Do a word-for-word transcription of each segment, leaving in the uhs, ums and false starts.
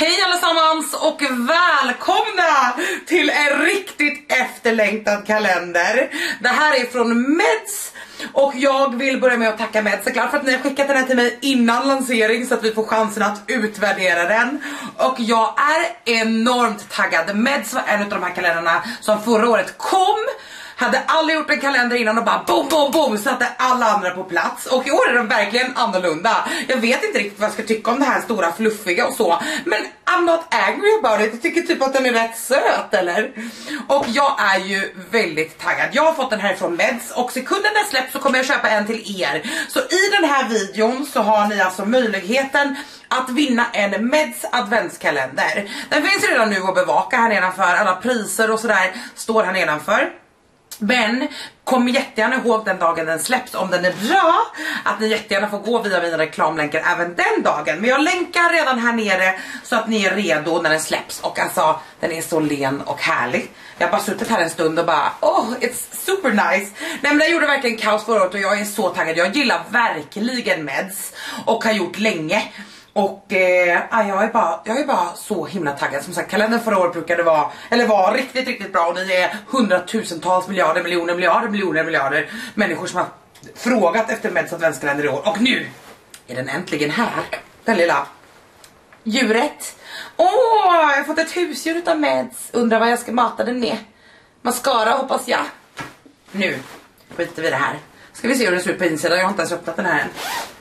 Hej allesammans och välkomna till en riktigt efterlängtad kalender. Det här är från Meds och jag vill börja med att tacka Meds såklart för att ni har skickat den här till mig innan lansering så att vi får chansen att utvärdera den. Och jag är enormt taggad. Meds var en av de här kalendrarna som förra året kom. Hade alla gjort en kalender innan och bara boom, boom, boom, satte alla andra på plats. Och i år är de verkligen annorlunda. Jag vet inte riktigt vad jag ska tycka om det här stora fluffiga och så. Men I'm not angry about it. Jag tycker typ att den är rätt söt, eller? Och jag är ju väldigt taggad. Jag har fått den här från Meds och sekunden den släpps så kommer jag köpa en till er. Så i den här videon så har ni alltså möjligheten att vinna en Meds adventskalender. Den finns redan nu att bevaka här nedanför. Alla priser och sådär står här nedanför. Men kom jättegärna ihåg den dagen den släpps om den är bra, att ni jättegärna får gå via mina reklamlänkar även den dagen. Men jag länkar redan här nere så att ni är redo när den släpps. Och alltså, den är så len och härlig. Jag har bara suttit här en stund och bara, oh, it's super nice. Nej men jag gjorde verkligen kaos förra året och jag är så taggad. Jag gillar verkligen Meds och har gjort länge. Och eh, jag, är bara, jag är bara så himla taggad. Som sagt, kalendern förra året brukade vara, eller var riktigt, riktigt bra. Och ni är hundratusentals miljarder, miljoner, miljarder, miljoner, miljarder människor som har frågat efter Meds adventskalender i år. Och nu är den äntligen här. Den lilla djuret. Åh, jag har fått ett husdjur utav Meds. Undrar vad jag ska mata den med. Mascara hoppas jag. Nu skiter vi det här. Ska vi se hur den ser ut på insidan. Jag har inte ens öppnat den här än.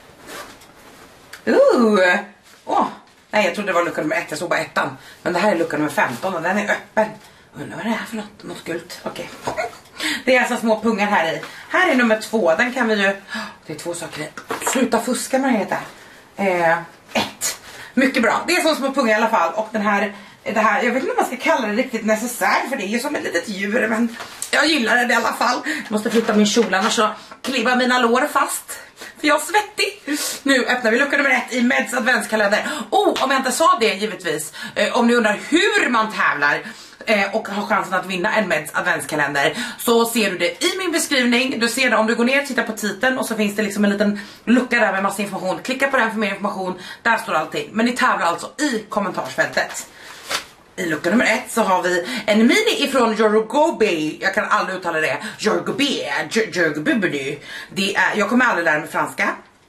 Uh, oh. Nej, jag trodde det var lucka nummer ett, jag såg bara ettan. Men det här är lucka nummer femton och den är öppen. Undrar vad det är för något, något gult. Okej, okay. Det är alltså små pungar här i. Här är nummer två, den kan vi ju. Det är två saker i. Sluta fuska med det heter. eh, Ett, mycket bra. Det är så små pungar i alla fall. Och den här, det här, jag vet inte om man ska kalla det riktigt necessär, för det är ju som ett litet djur. Men jag gillar det i alla fall. Jag måste flytta min kjol annars så klibbar mina lår fast. För jag är svettig. Nu öppnar vi lucka nummer ett i Meds adventskalender. Oh, om jag inte sa det givetvis. Eh, om ni undrar hur man tävlar eh, och har chansen att vinna en Meds adventskalender, så ser du det i min beskrivning. Du ser det om du går ner och tittar på titeln. Och så finns det liksom en liten lucka där med massa information. Klicka på den för mer information. Där står allting. Men ni tävlar alltså i kommentarsfältet. I lucka nummer ett så har vi en mini ifrån Jorgobi. Jag kan aldrig uttala det. Jorgobi, Jorgobi. Det är, jag kommer aldrig lära mig franska.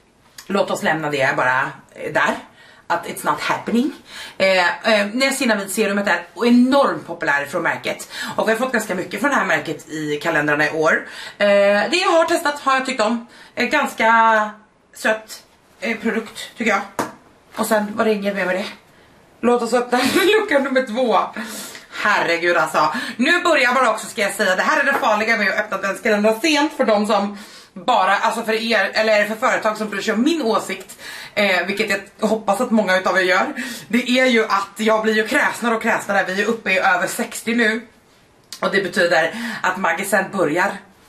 Låt oss lämna det bara där. Att it's not happening. eh, eh, Niacinamid serumet är enormt populär från märket. Och vi har fått ganska mycket från det här märket i kalendrarna i år. eh, Det jag har testat har jag tyckt om. eh, Ganska söt eh, produkt tycker jag. Och sen, vad ringer vi med det? Låt oss öppna lucka nummer två. Herregud alltså. Nu börjar bara också, ska jag säga. Det här är det farliga med att öppna den kalendern sent. För de som bara, alltså för er, eller för företag som bryr sig om min åsikt, eh, vilket jag hoppas att många utav er gör. Det är ju att jag blir ju kräsnare och kräsnare. Vi är uppe i över sextio nu. Och det betyder att Magisen börjar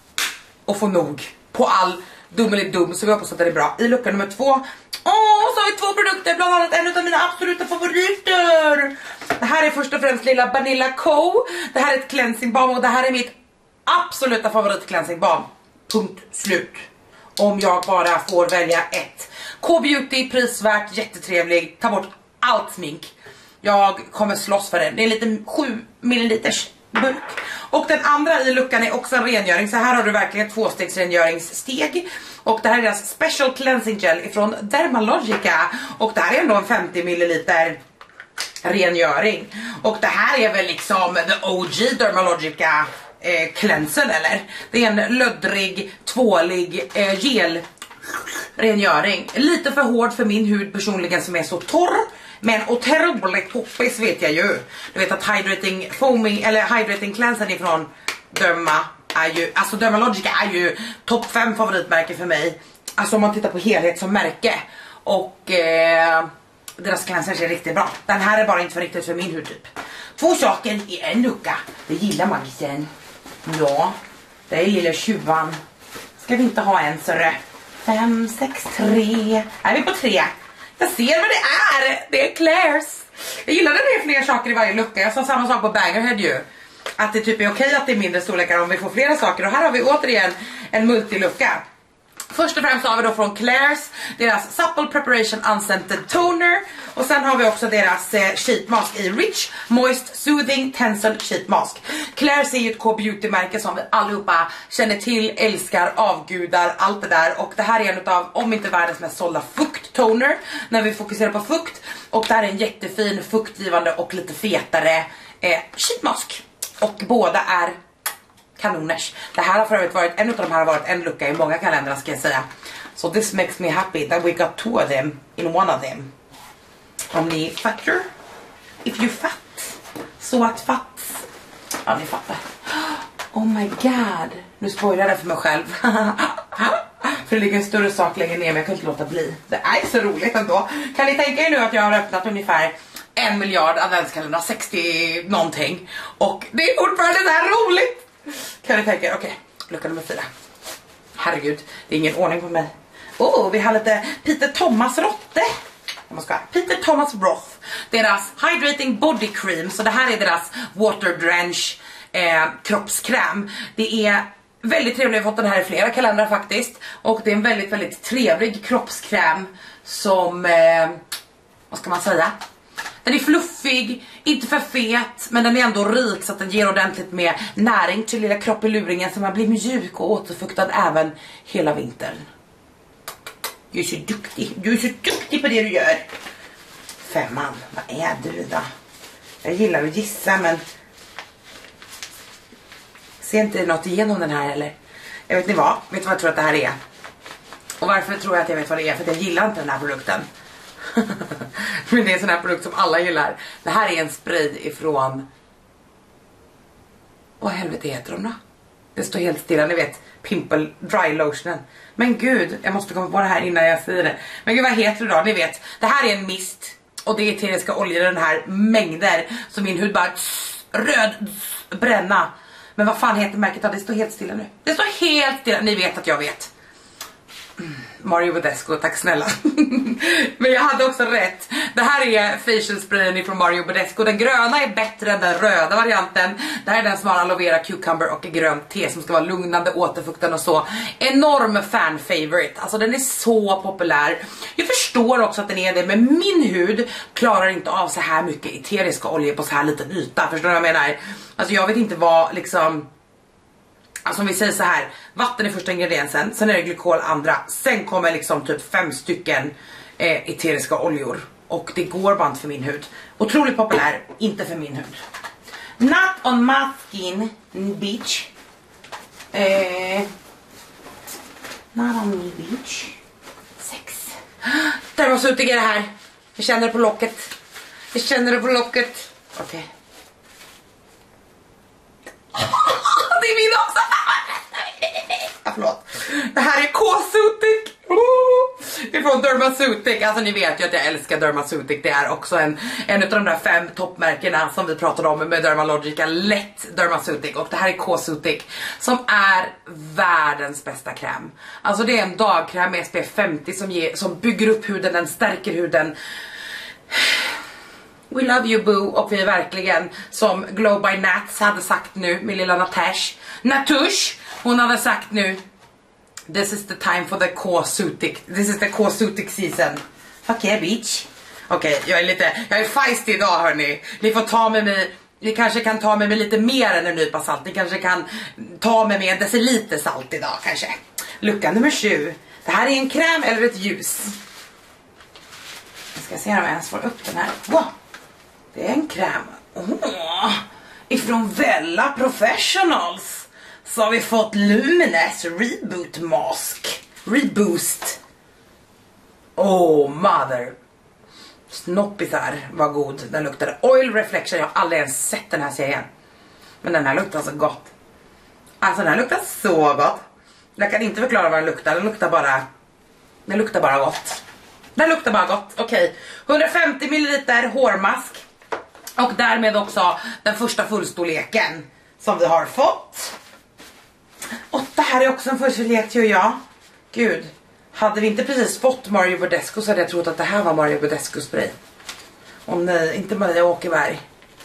och få nog på all dum eller dum. Så vi hoppas att det är bra. I lucka nummer två. Åh, så har vi två produkter, bland annat en av mina absoluta favoriter. Det här är först och främst lilla Vanilla Co. Det här är ett cleansing balm och det här är mitt absoluta favorit cleansing balm. Punkt slut. Om jag bara får välja ett. K-beauty, prisvärt, jättetrevlig. Ta bort allt smink. Jag kommer slåss för den. Det är en liten sju milliliters burk. Och den andra i luckan är också en rengöring. Så här har du verkligen tvåstegsrengöringssteg. Och det här är deras special cleansing gel ifrån Dermalogica. Och det här är ändå en femtio milliliter rengöring. Och det här är väl liksom the O G Dermalogica eh, cleanser, eller? Det är en löddrig, tvålig eh, gel rengöring. Lite för hård för min hud personligen som är så torr. Men otroligt poppis vet jag ju. Du vet att hydrating foaming eller hydrating cleanser ifrån Derma är ju, alltså Dermalogica är ju topp fem favoritmärke för mig. Alltså om man tittar på helhet som märke. Och eh, deras cleansers är riktigt bra. Den här är bara inte för riktigt för min hudtyp. Två saker i en lucka. Det gillar Magisen. Ja, det är lilla tjuvan. Ska vi inte ha en större? Fem, sex, tre. Är vi på tre? Jag ser vad det är. Det är Claire's. Jag gillar det med fler saker i varje lucka. Jag sa samma sak på Bangerhead ju. Att det typ är okej att det är mindre storlekar om vi får flera saker. Och här har vi återigen en multilucka. Först och främst har vi då från Klairs deras Supple Preparation Unscented Toner. Och sen har vi också deras eh, sheet mask i Rich Moist Soothing Tensile Sheet Mask. Klairs är ju ett K-beauty-märke som vi allihopa känner till, älskar, avgudar, allt det där. Och det här är en av, om inte världens mest sålda fukttoner, när vi fokuserar på fukt. Och det här är en jättefin, fuktgivande och lite fetare eh, sheet mask. Och båda är kanoners. Det här har för övrigt varit, en av de här har varit en lucka i många kalendrar ska jag säga. So this makes me happy that we got two of them in one of them. Om ni fattar. If you fat. Så att fatt. Ja, ni fattar. Oh my god. Nu spoilar jag för mig själv. För det ligger en större sak längre ner, men jag kan inte låta bli. Det är så roligt ändå. Kan ni tänka er nu att jag har öppnat ungefär en miljard adventskalendrar, sextio någonting. Och det är fortfarande så här roligt. Kan ni tänka er, okej, okay. Lucka nummer fyra. Herregud, det är ingen ordning på mig. Oh, vi har lite Peter Thomas Rotte. Jag måste ha Peter Thomas Roth. Deras Hydrating Body Cream. Så det här är deras Water Drench eh, kroppskräm. Det är väldigt trevligt, jag har fått den här i flera kalendrar faktiskt. Och det är en väldigt, väldigt trevlig kroppskräm. Som, eh, vad ska man säga? Den är fluffig, inte för fet, men den är ändå rik så att den ger ordentligt med näring till lilla kroppeluringen så man blir mjuk och återfuktad även hela vintern. Du är så duktig, du är så duktig på det du gör. Femman, vad är du då? Jag gillar att gissa, men ser inte något igenom den här eller? Jag vet inte vad, vet du vad jag tror att det här är? Och varför tror jag att jag vet vad det är? För att jag gillar inte den här produkten. Men det är en sån här produkt som alla gillar. Det här är en spray ifrån, vad helvete heter de då? Det står helt stilla, ni vet, Pimple Dry Lotionen. Men gud, jag måste komma på det här innan jag säger det. Men gud, vad heter det då? Ni vet, det här är en mist. Och det är eteriska oljor, den här mängder. Så min hud bara tss, röd tss, bränna. Men vad fan heter märket? Det står helt stilla nu. Det står helt stilla, ni vet att jag vet. Mm. Mario Badescu, tack snälla. Men jag hade också rätt. Det här är facial sprayen från Mario Badescu. Den gröna är bättre än den röda varianten. Det här är den som har aloe vera, cucumber och grönt te som ska vara lugnande, återfuktande och så. Enorm fan favorite. Alltså den är så populär. Jag förstår också att den är det, men min hud klarar inte av så här mycket eteriska oljor på så här liten yta. Förstår du vad jag menar? Alltså jag vet inte vad liksom... Alltså om vi säger så här, vatten är första ingrediensen, sen är det glykol andra, sen kommer liksom typ fem stycken eh, eteriska oljor. Och det går bara inte för min hud. Otroligt populär, inte för min hud. Not on my skin, bitch. Eh, not on me, bitch. Sex. Dermasutig är det här. Jag känner det på locket. Jag känner det på locket. Okej. Okay. Det är min också. Ja, förlåt. Det här är K-Sutic. Det är från Dermasutic. Alltså ni vet ju att jag älskar Dermasutic. Det är också en, en av de där fem toppmärkena som vi pratade om med Dermalogica. Lätt Dermasutic. Och det här är K-Sutic som är världens bästa kräm. Alltså det är en dagkräm med S P F femtio som, ger, som bygger upp huden, den stärker huden. We love you boo, och vi är verkligen, som Glow by Nats hade sagt nu, min lilla Natash Natush, hon hade sagt nu, this is the time for the K-Sutic, this is the K-Sutic season. Fuck yeah bitch. Okej, okay, jag är lite, jag är feisty idag hörni. Ni får ta med mig, ni kanske kan ta med mig lite mer än en nypa salt. Ni kanske kan ta med mig en deciliter salt idag kanske. Lucka nummer sju. Det här är en kräm eller ett ljus. Jag ska se om jag ens får upp den här. Wow. Det är en kräm. Oh, ifrån Vella Professionals så har vi fått Luminous Reboot Mask. Reboost. Oh mother. Snoppisar, vad god. Den luktade Oil Reflection. Jag har aldrig ens sett den här serien. Men den här luktar så gott. Alltså den här luktar så gott. Jag kan inte förklara vad den luktar. Den luktar bara Den luktar bara gott. Den luktar bara gott. Okej, okay. hundrafemtio milliliter hårmask. Och därmed också den första fullstorleken som vi har fått. Och det här är också en fullstorlek tror jag. Gud, hade vi inte precis fått Mario Badescu så hade jag trott att det här var Mario Badescu spray. Och nej, inte Maria Åkerberg.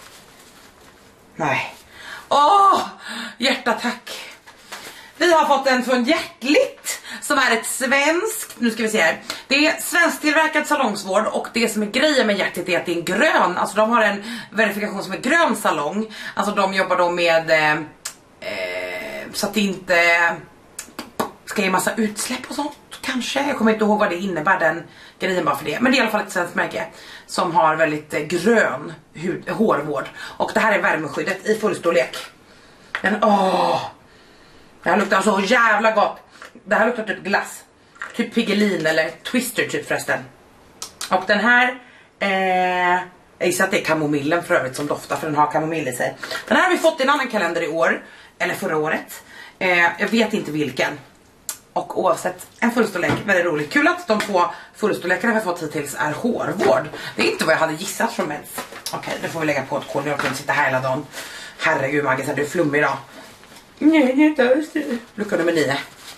Nej. Åh, hjärta tack. Vi har fått en från Hjärtligt som är ett svenskt, nu ska vi se här. Det är svensktillverkad salongsvård och det som är grejen med hjärtat är att det är en grön, alltså de har en verifikation som är grön salong. Alltså de jobbar då med eh, eh, så att det inte ska ge massa utsläpp och sånt kanske. Jag kommer inte ihåg vad det innebär, den grejen bara för det. Men det är i alla fall ett svenskt märke som har väldigt eh, grön hud, hårvård. Och det här är värmeskyddet i fullstorlek. Men åh, det här luktar så jävla gott. Det här luktar typ glass. Typ Piggelin eller Twister typ förresten. Och den här eh, jag gissar att det är kamomillen för övrigt som doftar, för den har kamomill i sig. Den här har vi fått i en annan kalender i år. Eller förra året. eh, Jag vet inte vilken. Och oavsett, en fullstorlek, väldigt roligt. Kul att de två fullstorlekarna vi har fått hittills är hårvård. Det är inte vad jag hade gissat från mens. Okej, okay, det får vi lägga på ett kol. Jag kan inte sitta här hela dagen. Herregud Maggie, du är flummig idag. Nej, det är inte alls det. Lucka nummer nio.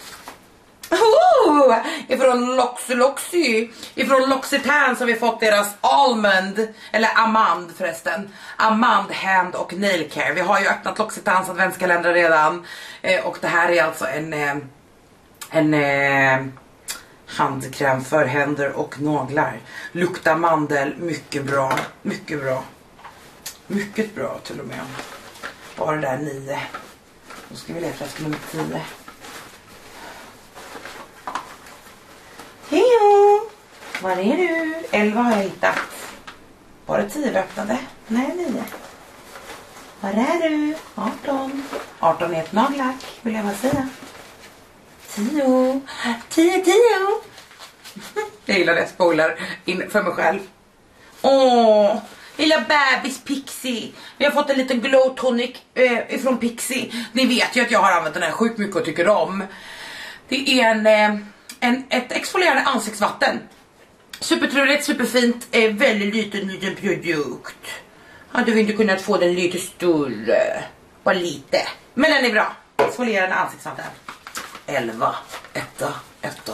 Oh, ifrån Loxy Loxy. Ifrån L'Occitane så har vi fått deras Almond, eller Amand förresten. Amand hand och nail care. Vi har ju öppnat L'Occitanes adventskalender redan. eh, Och det här är alltså en eh, En eh, handkräm för händer och naglar. Luktar mandel, mycket bra. Mycket bra. Mycket bra till och med. Bara det där nio. Då ska vi leta efter nummer tio. Hejo! Var är du? elva har jag hittat. Var det tio vi öppnade? Nej, nio. Var är du? arton. arton är ett nagellack, vill jag bara säga. tio. tio, tio. Jag gillar det, spoiler in för mig själv. Åh, lilla bebis Pixie. Vi har fått en liten glow tonic eh, ifrån Pixie. Ni vet ju att jag har använt den här sjukt mycket och tycker om. Det är en, eh, en ett exfolierande ansiktsvatten. Supertrevligt, superfint, eh, väldigt liten liten produkt. Hade vi inte kunnat få den lite större. Bara lite. Men den är bra. Exfolierande ansiktsvatten. elva. Etta. Etta.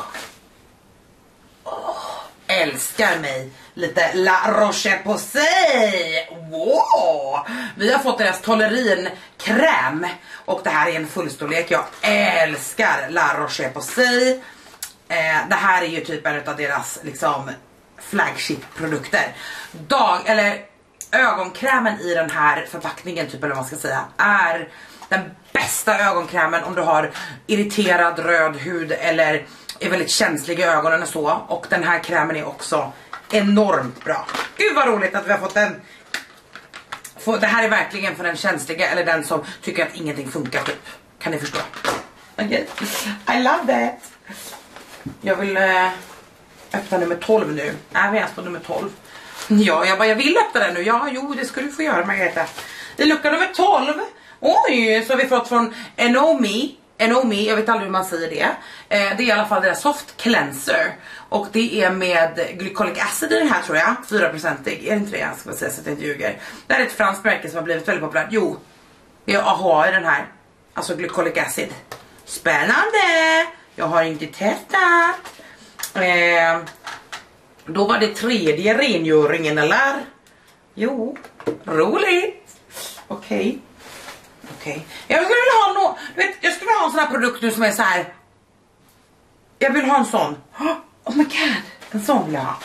Oh, älskar mig lite La Roche-Posay. Wow. Vi har fått deras Tolerin kräm. Och det här är en fullstorlek. Jag älskar La Roche-Posay. eh, Det här är ju typ en av deras liksom flagship-produkter. Dag, eller ögonkrämen i den här förpackningen typ, eller vad man ska säga, är den bästa ögonkrämen om du har irriterad röd hud eller är väldigt känslig i ögonen och så. Och den här krämen är också enormt bra. Gud vad roligt att vi har fått den. Det här är verkligen för den känsliga eller den som tycker att ingenting funkar typ. Kan ni förstå? Okay. I love that. Jag vill äh, öppna nummer tolv nu. Är vi ens på nummer tolv? Ja, jag bara, jag vill öppna den nu. Ja, jo, det skulle du få göra, Margareta. Det är lucka nummer tolv. Oj, så har vi fått från Enomi. Enomi, jag vet aldrig hur man säger det. eh, Det är i alla fall deras soft cleanser. Och det är med glycolic acid i den här, tror jag. fyra procent, är det inte det? Jag ska säga så att jag inte ljuger. Det här är ett franskt märke som har blivit väldigt populärt. Jo, det är A H A i den här. Alltså glycolic acid. Spännande. Jag har inte testat. eh, Då var det tredje rengöringen, eller? Jo, roligt. Okej. Okay. Okej. Okay. Jag skulle vilja ha någon, du vet, jag skulle vilja ha en sån här produkt nu som är så här. Jag vill ha en sån. Oh my god, en sån vill jag ha.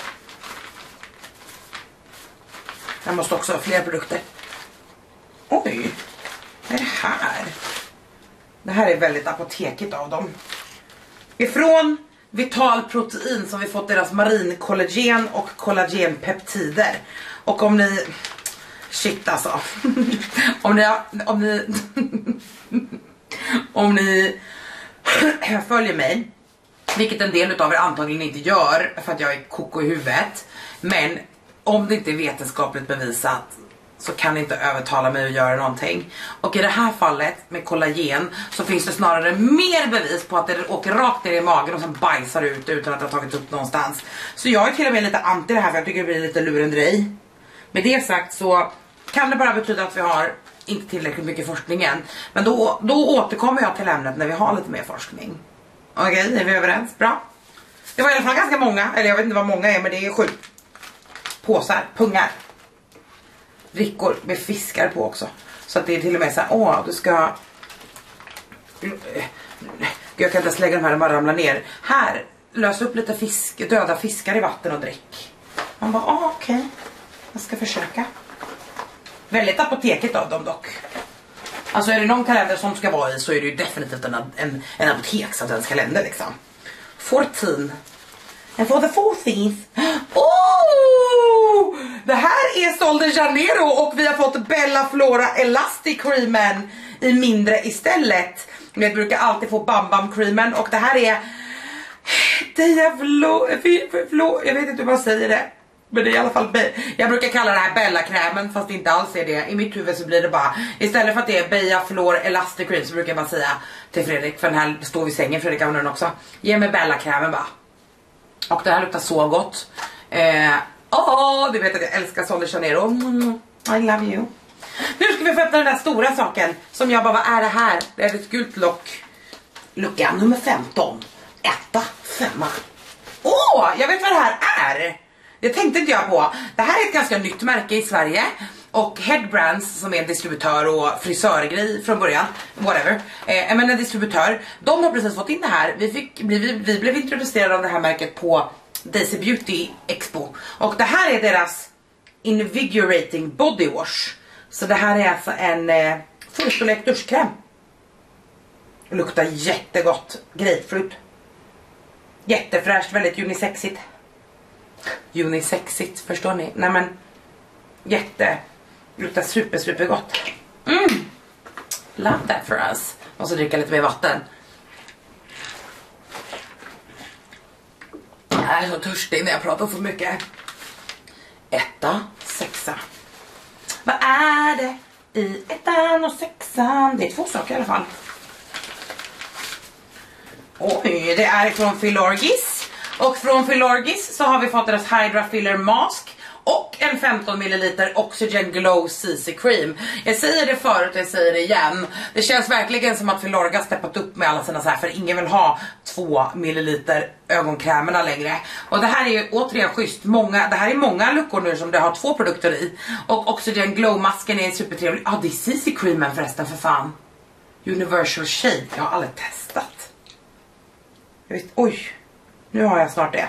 Jag måste också ha fler produkter. Oj, vad är det här? Det här är väldigt apotekigt av dem. Ifrån Vital Protein som vi fått deras marinkollagen och kollagenpeptider. Och om ni... Shit alltså. om ni... Om ni... om ni följer mig, vilket en del av er antagligen inte gör för att jag är koko i huvudet, men om det inte är vetenskapligt bevisat så kan ni inte övertala mig att göra någonting. Och i det här fallet med kollagen så finns det snarare mer bevis på att det åker rakt ner i magen och sen bajsar ut utan att det har tagits upp någonstans. Så jag är till och med lite anti det här, för jag tycker det blir lite lurendrej. Med det sagt så kan det bara betyda att vi har inte tillräckligt mycket forskning än. Men då, då återkommer jag till ämnet när vi har lite mer forskning. Okej, okay, är vi överens? Bra. Det var i alla fall ganska många, eller jag vet inte vad många är, men det är sju påsar, pungar. Rickor med fiskar på också. Så att det är till och med så här, åh, du ska jag kan inte ens lägga de här, de bara ramlar ner. Här, lös upp lite fisk, döda fiskar i vatten och drick. Man bara, ah, okej. Okay. Jag ska försöka. Väldigt apoteket av dem dock. Alltså är det någon kalender som ska vara i så är det ju definitivt en, en, en apoteksadventskalender liksom. fjorton. And for the fourteenth. Oh! Det här är Sol de Janeiro och vi har fått Bella Flora Elastic Creamen i mindre istället. Jag brukar alltid få Bam Bam Creamen och det här är Diavlo, jag vet inte hur man säger det. Men det är i alla fall, jag brukar kalla det här Bella-krämen fast det inte alls är det. I mitt huvud så blir det bara, istället för att det är Bella Flor Elastic Cream så brukar jag bara säga till Fredrik, för den här står vid sängen, Fredrik använder den också. Ge mig Bella-krämen bara. Och det här luktar så gott. Eh, åh, du vet att jag älskar Sol de Janeiro. Mm, I love you. Nu ska vi få öppna den där stora saken som jag bara, vad är det här? Det är ett gult lock. Lucka nummer femton. Etta, femma. Åh, jag vet vad det här är. Det tänkte inte jag på. Det här är ett ganska nytt märke i Sverige. Och Head Brands som är en distributör och frisörgrej från början, whatever, eh, men en distributör, de har precis fått in det här. Vi, fick, vi, vi blev introducerade av det här märket på Daisy Beauty Expo. Och det här är deras Invigorating Body Wash. Så det här är alltså en eh, fullstorlek duschkräm. Det luktar jättegott. Grapefruit. Jättefräscht, väldigt unisexigt. Unisexigt, förstår ni? Nej men, jätte, luktar super super gott. Mm. Love that for us. Och så dricka lite mer vatten. Jag är så törstig när jag pratar för mycket. Etta, sexa. Vad är det i ettan och sexan? Det är två saker i alla fall. Oj, det är från Filorgis. Och från Filorgis så har vi fått deras Hydra Filler Mask och en femton milliliter Oxygen Glow C C Cream. Jag säger det förut och jag säger det igen. Det känns verkligen som att Filorga har steppat upp med alla sina så här, för ingen vill ha två milliliter ögonkrämerna längre. Och det här är ju återigen schysst. Många, det här är många luckor nu som det har två produkter i. Och Oxygen Glow masken är supertrevlig. Ja, ah, det är C C Creamen förresten, för fan. Universal Shade, jag har aldrig testat. Jag vet, oj. Nu har jag snart det.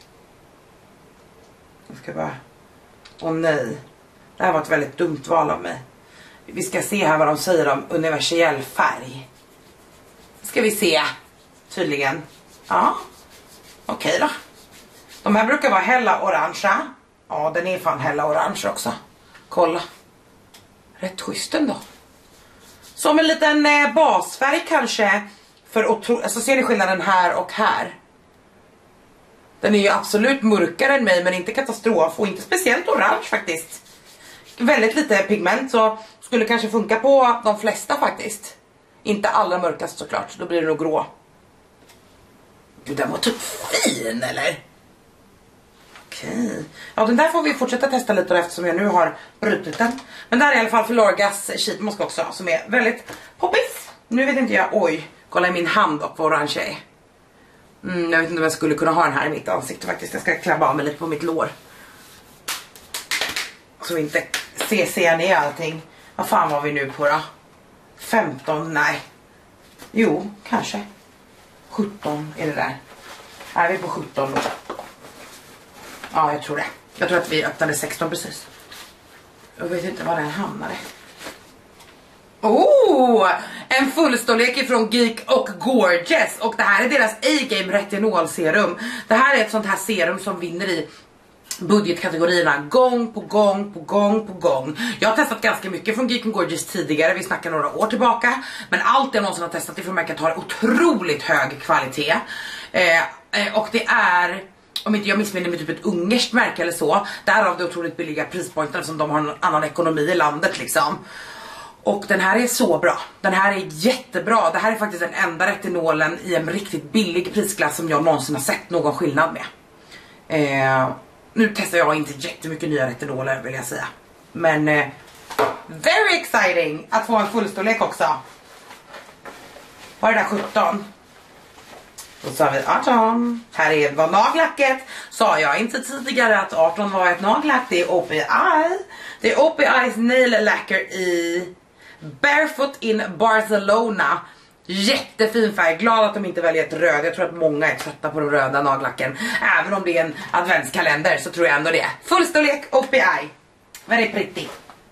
Jag ska bara... Åh nej. Det här var ett väldigt dumt val av mig. Vi ska se här vad de säger om universell färg. Ska vi se. Tydligen. Ja. Okej då. De här brukar vara hella orangea. Ja, den är fan hella orange också. Kolla. Rätt schysst ändå. Som en liten eh, basfärg kanske. För att tro... Alltså ser ni skillnaden här och här? Den är ju absolut mörkare än mig, men inte katastrof och inte speciellt orange faktiskt. Väldigt lite pigment, så skulle kanske funka på de flesta faktiskt. Inte allra mörkast såklart, då blir det nog grå. Gud, den var typ fin, eller? Okej. Ja, den där får vi fortsätta testa lite eftersom jag nu har brutit den. Men där är i alla fall Filorgas sheetmask också, som är väldigt poppis. Nu vet inte jag, oj, kolla i min hand och vad orange är. Mm, jag vet inte om jag skulle kunna ha den här i mitt ansikte faktiskt. Jag ska klabba av mig lite på mitt lår. Så inte se, se ner allting. Vad fan var vi nu på då? femton, nej. Jo, kanske. sjutton är det där. Är vi på sjutton då? Ja, jag tror det. Jag tror att vi öppnade sexton precis. Jag vet inte var den hamnade. Oh, en fullstorlek ifrån Geek och Gorgeous. Och det här är deras A-Game retinolserum. Det här är ett sånt här serum som vinner i budgetkategorierna gång på gång på gång på gång. Jag har testat ganska mycket från Geek och Gorgeous tidigare. Vi snackar några år tillbaka. Men allt jag någonsin har testat ifrån märket har otroligt hög kvalitet. eh, Och det är, om inte jag missminner mig, typ ett ungerskt märke eller så. Därav det otroligt billiga prispointen som de har en annan ekonomi i landet liksom. Och den här är så bra. Den här är jättebra. Det här är faktiskt den enda retinolen i en riktigt billig prisklass som jag någonsin har sett någon skillnad med. Eh, nu testar jag inte jättemycket nya retinoler vill jag säga. Men eh, very exciting att få en fullstorlek också. Vad är det där sjutton? Då sa vi arton. Här är vad nagellacket. Sa jag inte tidigare att arton var ett nagellack. Det är O P I. Det är O P I's nail lacquer i Barefoot in Barcelona. Jättefin färg, glad att de inte väljer ett röd. Jag tror att många är trötta på den röda nagellacken. Även om det är en adventskalender så tror jag ändå det. Fullstorlek O P I. Very pretty.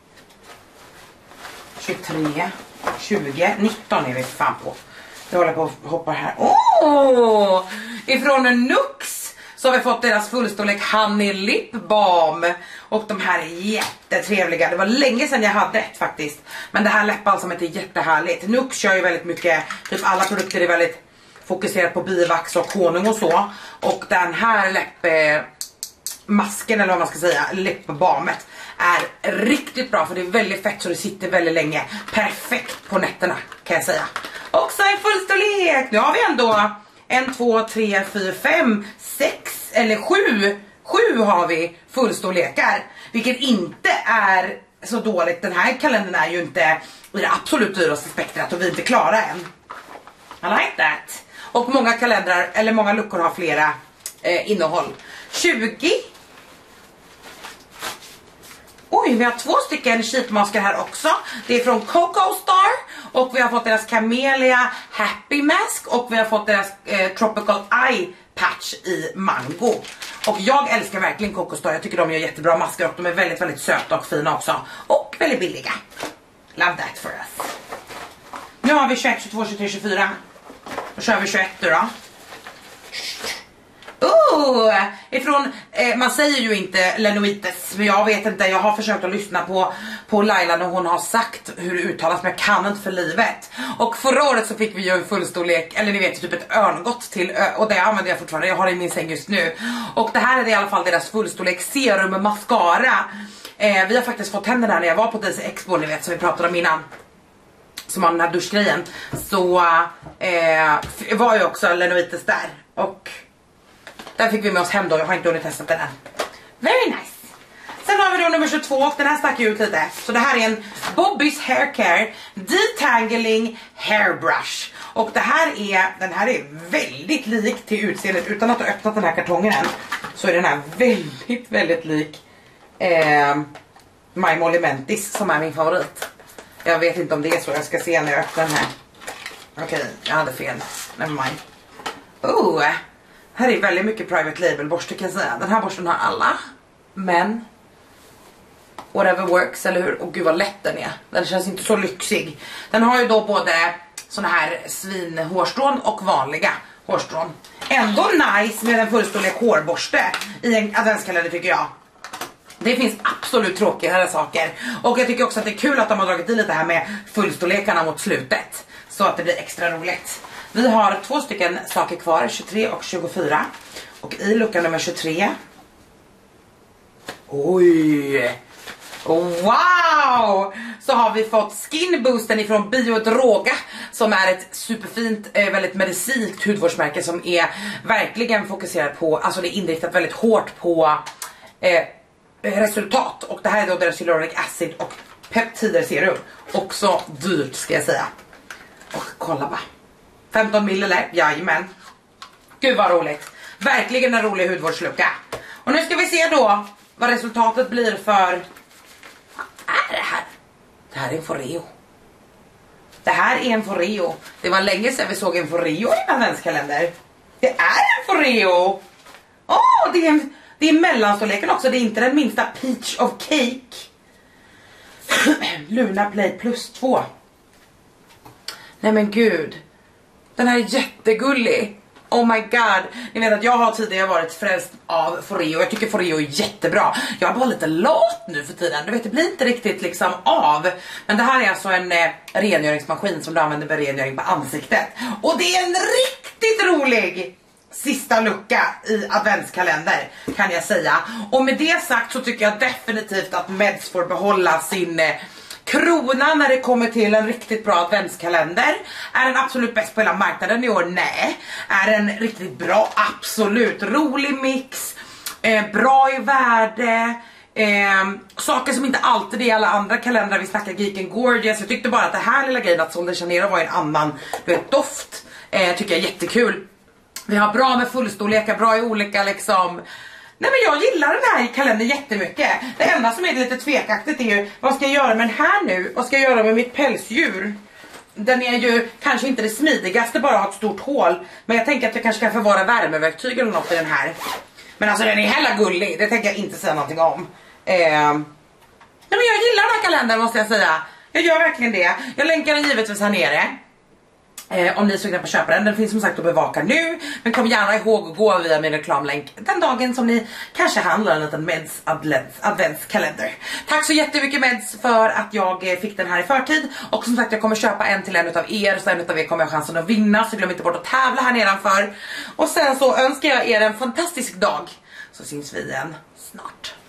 tjugotre, tjugo, nitton är vi fan på. Jag håller på att hoppa här. Åh! Ifrån Nux så har vi fått deras fullstorlek Honey Lip Balm. Och de här är jättetrevliga. Det var länge sedan jag hade ett faktiskt. Men det här läppbalsamet är jättehärligt. Nux kör ju väldigt mycket, typ alla produkter är väldigt fokuserat på bivax och honung och så. Och den här läppmasken eller vad man ska säga, lipbalmet, är riktigt bra för det är väldigt fett så det sitter väldigt länge. Perfekt på nätterna kan jag säga. Också en fullstorlek. Nu har vi ändå en, två, tre, fyra, fem, sex eller sju. Sju har vi fullstorlekar. Vilket inte är så dåligt. Den här kalendern är ju inte i det absolut dyraste spektrat och vi är inte klara än. I like that. Och många kalendrar, eller många luckor har flera eh, innehåll. tjugo. Oj, vi har två stycken sheetmasker här också. Det är från Coco Star. Och vi har fått deras Camellia Happy Mask. Och vi har fått deras eh, Tropical Eye Patch i mango. Och jag älskar verkligen Coco Star. Jag tycker de gör jättebra masker och de är väldigt, väldigt söta och fina också. Och väldigt billiga. Love that for us. Nu har vi tjugoett, tjugotvå, tjugotre, tjugofyra. Då kör vi tjugoett då. Oh, ifrån, eh, man säger ju inte Lenoites, men jag vet inte, jag har försökt att lyssna på, på Laila när hon har sagt hur det uttalas, men jag kan inte för livet. Och förra året så fick vi ju en fullstorlek, eller ni vet typ ett örngott till, och det använder jag fortfarande, jag har det i min säng just nu. Och det här är i alla fall deras fullstorlek serum med mascara. eh, Vi har faktiskt fått händerna när jag var på D C Expo, ni vet, som vi pratade om innan, som har den här duschgrejen. Så eh, var ju också Lenoites där. Och där fick vi med oss hem då, jag har inte hunnit testa den än. Very nice. Sen har vi då nummer tjugotvå och den här stack ut lite. Så det här är en Bobby's Hair Care Detangling Hairbrush. Och det här är, den här är väldigt lik till utseendet utan att ha öppnat den här kartongen än. Så är den här väldigt, väldigt lik eh, My Molly Mentis som är min favorit. Jag vet inte om det är så, jag ska se när jag öppnar den här. Okej, okay, jag hade fel. Never mind. Oh, här är väldigt mycket private label borste kan jag säga. Den här borsten har alla. Men whatever works, eller hur? Och gud vad lätt den är. Den känns inte så lyxig. Den har ju då både såna här svinhårstrån och vanliga hårstrån. Ändå nice med en fullstorlek hårborste i en adventskalender tycker jag. Det finns absolut tråkigare saker. Och jag tycker också att det är kul att de har dragit i lite här med fullstorlekarna mot slutet. Så att det blir extra roligt. Vi har två stycken saker kvar, tjugotre och tjugofyra. Och i lucka nummer tjugotre. Oj! Wow! Så har vi fått Skin Boosten ifrån Biodroga. Som är ett superfint, väldigt medicinskt hudvårdsmärke som är verkligen fokuserat på, alltså det är inriktat väldigt hårt på eh, resultat. Och det här är då deras hyaluronic acid och peptider serum. Också dyrt ska jag säga. Och kolla bara. femton milliliter, jajamän. Gud vad roligt. Verkligen en rolig hudvårdslucka. Och nu ska vi se då vad resultatet blir för... Vad är det här? Det här är en Foreo. Det här är en Foreo. Det var länge sedan vi såg en Foreo i en adventskalender. Det är en Foreo. Åh, oh, det är en... Det är mellanstorleken också, det är inte den minsta Peach of Cake. Luna Play plus två. Nej men gud. Den här är jättegullig. Oh my god. Ni vet att jag har tidigare varit frälst av Foreo. Jag tycker Foreo är jättebra. Jag är bara lite lat nu för tiden. Du vet, det blir inte riktigt liksom av. Men det här är alltså en eh, rengöringsmaskin som du använder för rengöring på ansiktet. Och det är en riktigt rolig sista lucka i adventskalender kan jag säga. Och med det sagt så tycker jag definitivt att Meds får behålla sin eh, krona när det kommer till en riktigt bra adventskalender. Är den absolut bäst på hela marknaden i år? Nej. Är den riktigt bra? Absolut. Rolig mix, eh, bra i värde, eh, saker som inte alltid är i alla andra kalendrar. Vi snackar Geek and Gorgeous. Jag tyckte bara att det här lilla grejen att Sol de Janeiro var en annan, du vet, doft, eh, tycker jag är jättekul. Vi har bra med fullstorlekar, bra i olika liksom. Nej men jag gillar den här kalendern jättemycket. Det enda som är lite tvekaktigt är ju, vad ska jag göra med den här nu? Vad ska jag göra med mitt pälsdjur? den är ju kanske inte det smidigaste, bara har ett stort hål. Men jag tänker att jag kanske kan förvara värmeverktyg eller något i den här. Men alltså den är hella gullig, det tänker jag inte säga någonting om. Eh, nej men jag gillar den här kalendern måste jag säga. Jag gör verkligen det. Jag länkar den givetvis här nere. Eh, om ni är sugna på att köpa den. Den finns som sagt att bevaka nu. Men kom gärna ihåg att gå via min reklamlänk den dagen som ni kanske handlar en liten Meds advents, adventskalender. Tack så jättemycket Meds för att jag fick den här i förtid. Och som sagt jag kommer köpa en till en utav er. Så en utav er kommer ha chansen att vinna. Så glöm inte bort att tävla här nedanför. Och sen så önskar jag er en fantastisk dag. Så syns vi igen snart.